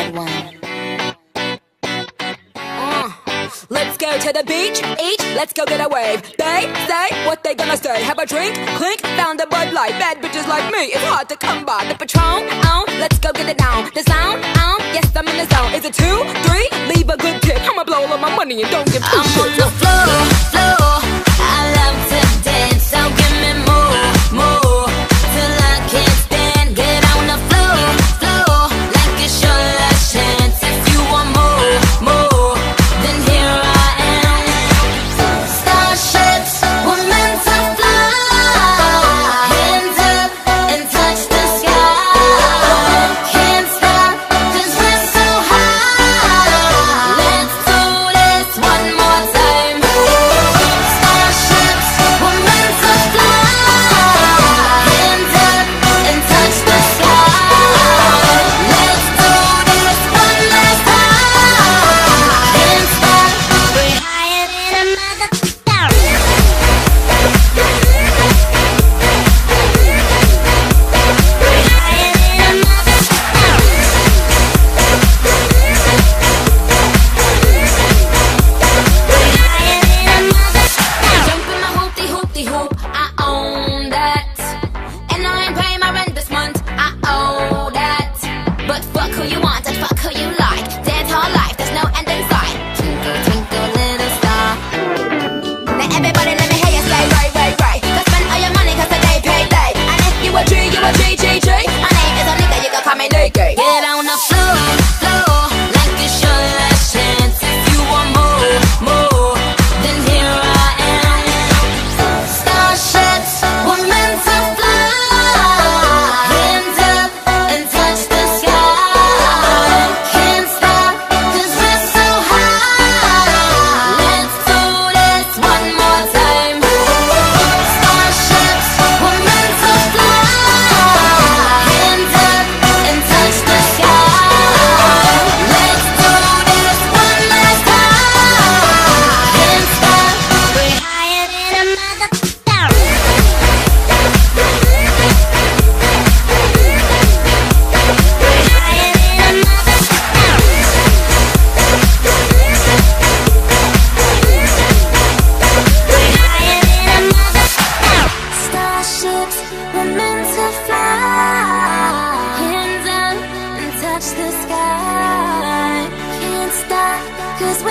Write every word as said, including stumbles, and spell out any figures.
one. Uh, let's go to the beach, eat, let's go get a wave. They say what they gonna say. Have a drink, clink, found a Bud Light. Bad bitches like me, it's hard to come by. The Patron, on, let's go get it down. The sound, on, yes I'm in the zone. Is it two, three? Leave a good tip. I'ma blow all of my money and don't give two I'm shits. on the floor, floor. I love to dance, so give me more, more. Till I can't stand, get on the floor, floor. Like it's your last chance. If you want more, more, then here I am. Starships were meant to fly. Hands up and touch the sky. Can't stop, cause we're so high. Let's do this one more time. Starships were meant to fly. Hands up and touch the sky. Let's do this one last time. Can't stop, we're higher than a motherfucker. We're higher than a Jump in my hoopty hoopty hoop, I own that. And I ain't paying my rent this month, I owe that. But fuck who you want and fuck who you like. Dance all life, there's no end in sight. Twinkle, twinkle, little star. Now everybody let me hear you say right, right, right. Go spend all your money cause today payday. And if you a G, you a G, G, G. My name is a nigga, you can call me Nicky. Get on the floor, floor. Like it's your last chance. If you want more, more, then here I am. Starships were meant to fly. Hands up and touch the sky. Can't stop, cause we're so high. Let's do this one more time. Starships were meant to fly. Hands up and touch the sky. Let's do this one last time. Can't stop, we're higher than a motherfucker. We're higher than a motherfucker. We're higher than a motherfucker. Starships were meant to fly. Hands up and touch the sky. Can't stop, cause